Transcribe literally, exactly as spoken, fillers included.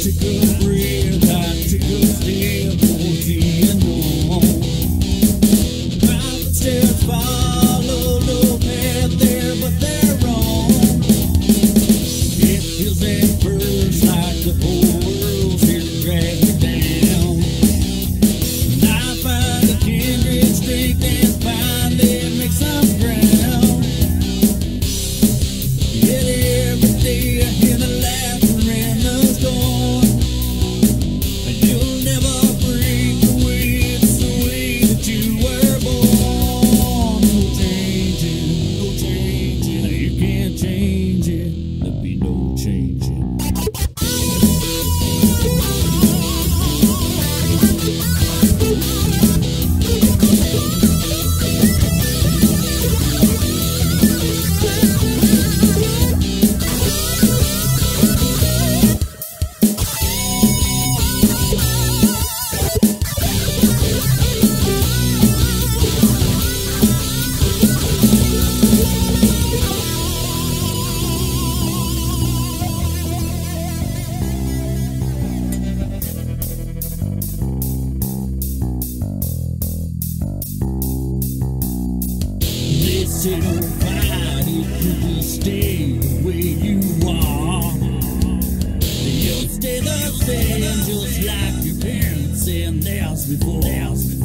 take a breath, I take a step towards the unknown. My footsteps follow no path there, but they're wrong. It feels at first like the whole world's here to drag me down. And I find a kindred strength and finally make some ground. Yet every day I hear the laughter and the storm. And you'll never break away the way that you were born. No changing, no changing. You can't change it. There'll be no changing. They say nobody could just stay the way you are. You'll stay the same, just like your parents and theirs before.